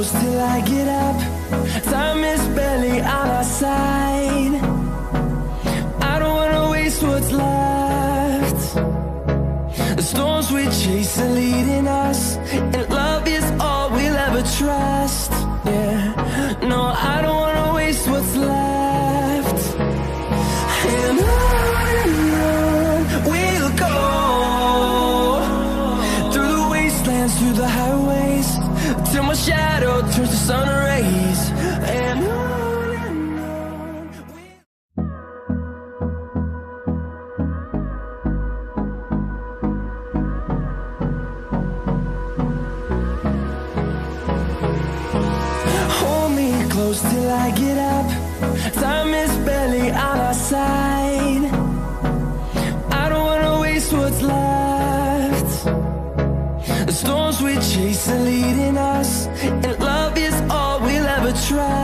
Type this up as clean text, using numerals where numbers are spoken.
close till I get up. Time is barely on our side. I don't wanna waste what's left. The storms we chase are leading us, and love is all we'll ever trust. Yeah, no, I don't wanna waste what's left. And on we'll go, through the wastelands, through the highways, till my shadow turns to sun rays. And on hold me close till I get up. Time is barely on our side. I don't wanna waste what's left. The storms we chase are leading us, and love is all we'll ever try.